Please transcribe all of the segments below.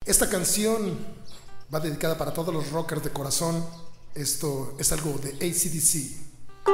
Esta canción va dedicada para todos los rockers de corazón. Esto es algo de AC/DC.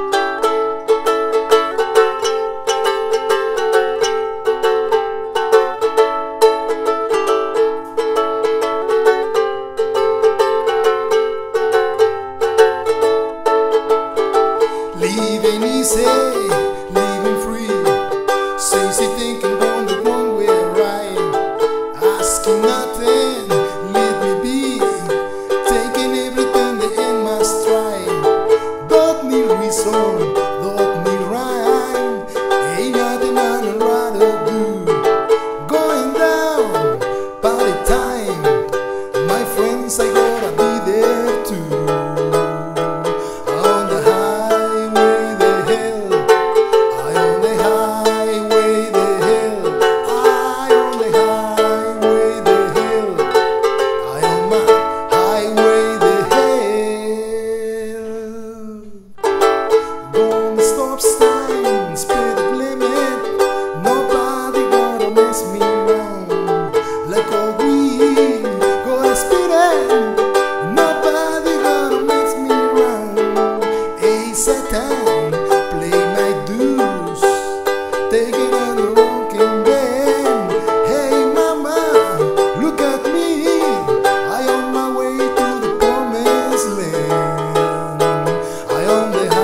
Living easy, living free. Sexy thinking on the one way right. Asking nothing, let me be. Taking everything the end must try. Don't need reason, don't need rhyme. Ain't nothing I'd rather do. Going down, party time. My friends, I gotta be there too. Stop sign, speed limit. Nobody gonna mess me around. Like a weed, gonna speed it. Nobody gonna mess me around. Hey Satan, play my dues. Taking on the rocking band. Hey mama, look at me. I on my way to the promised land. I on the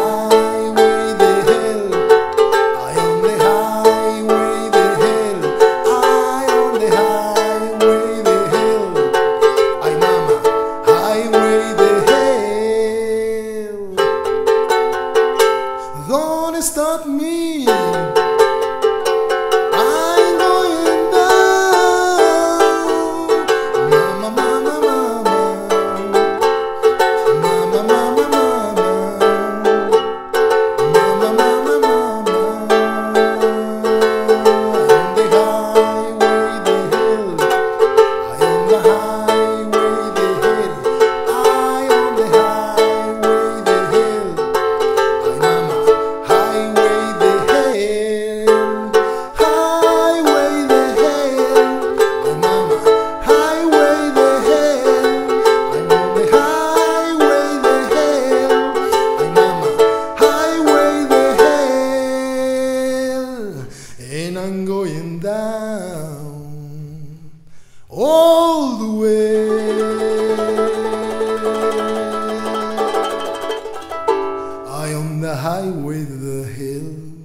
Don't stop me. I'm going down. Mama, mama, mama. Mama, mama, mama. Mama, mama, mama. On the highway, the hill. I on the highway, the hill. I on the highway, the hill. I mama. And I'm going down all the way. I on the highway to the hill.